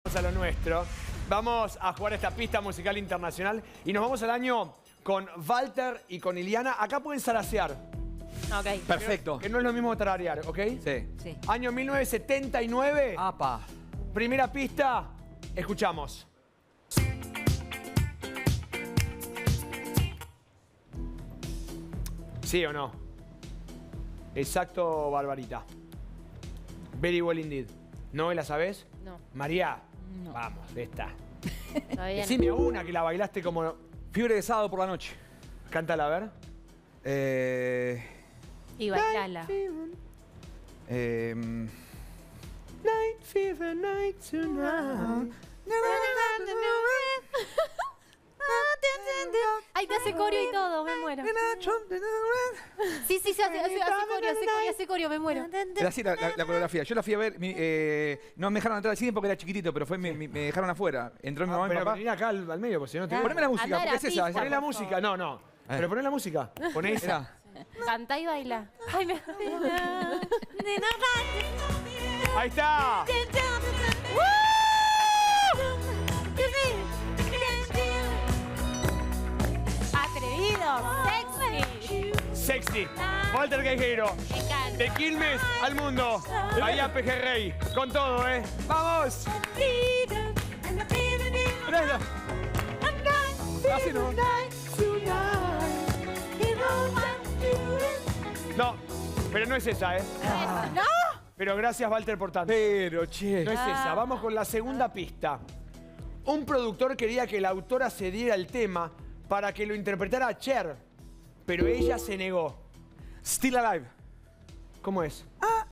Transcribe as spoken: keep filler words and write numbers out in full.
A lo nuestro. Vamos a jugar esta pista musical internacional y nos vamos al año con Walter y con Iliana. Acá pueden zarasear. Ok. Perfecto. Que no es lo mismo tararear, ¿ok? Sí. Sí. Año mil novecientos setenta y nueve. Apa. Primera pista. Escuchamos. ¿Sí o no? Exacto, Barbarita. Very well indeed. ¿No la sabés? No. María. No. Vamos, esta. Todavía no. Decime una que la bailaste como... Fiebre de sábado por la noche. Cántala, a ver. Eh... Y bailala. Eh... Night fever, night tonight. Ay, te hace coreo y todo, me muero. Sí, sí, sí, hace, hace, hace coreo, hace coreo, hace coreo, me muero. Era así la, la- la coreografía. Yo la fui a ver, mi- eh, no me dejaron entrar al cine porque era chiquitito, pero fue, me, me- me dejaron afuera. Entró mi Ah, mamá y mi pero papá. vení acá al, al medio, porque si no te... Ah. Poneme la música, Andá a porque la es esa. pista, esa. Poné la por música, favor. no, no. Pero poné la música. Poné esa. Mirá. Cantá y baila. Ay, me... Ahí está. Atrevido, sexy. Sexy. Walter Guerrero. Me encanta. De Quilmes al mundo. Bahía Pejerrey. Con todo, ¿eh? ¡Vamos! Mirá, así no. No, pero no es esa, ¿eh? ¿No? Pero gracias, Walter, por tanto. Pero, che. No es esa. Vamos con la segunda pista. Un productor quería que la autora cediera el tema para que lo interpretara Cher, pero ella se negó. Still Alive. ¿Cómo es?